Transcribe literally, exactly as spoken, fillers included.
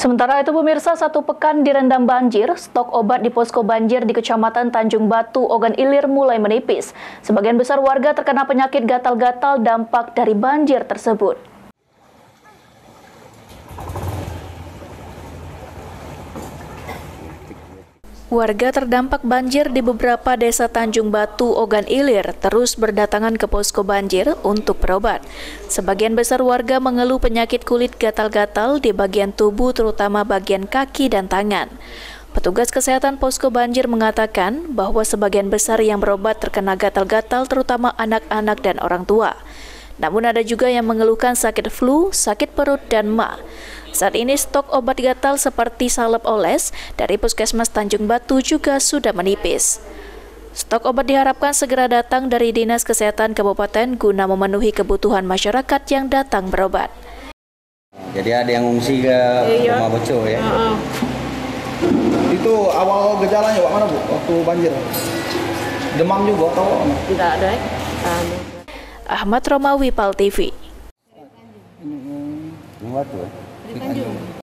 Sementara itu pemirsa, satu pekan direndam banjir, stok obat di posko banjir di Kecamatan Tanjung Batu, Ogan Ilir mulai menipis. Sebagian besar warga terkena penyakit gatal-gatal dampak dari banjir tersebut. Warga terdampak banjir di beberapa desa Tanjung Batu, Ogan Ilir terus berdatangan ke posko banjir untuk berobat. Sebagian besar warga mengeluh penyakit kulit gatal-gatal di bagian tubuh, terutama bagian kaki dan tangan. Petugas kesehatan posko banjir mengatakan bahwa sebagian besar yang berobat terkena gatal-gatal, terutama anak-anak dan orang tua. Namun ada juga yang mengeluhkan sakit flu, sakit perut, dan ma. Saat ini stok obat gatal seperti salep oles dari Puskesmas Tanjung Batu juga sudah menipis. Stok obat diharapkan segera datang dari Dinas Kesehatan Kabupaten guna memenuhi kebutuhan masyarakat yang datang berobat. Jadi ada yang ngungsi ke iya. rumah Boco ya? Uh-uh. Itu awal gejalanya Wak, mana Bu? Waktu banjir? Demam juga atau apa? Tidak ada. Eh? Ahmad Romawi, Pal T V. Tanjung Batu ya? Di Tanjung.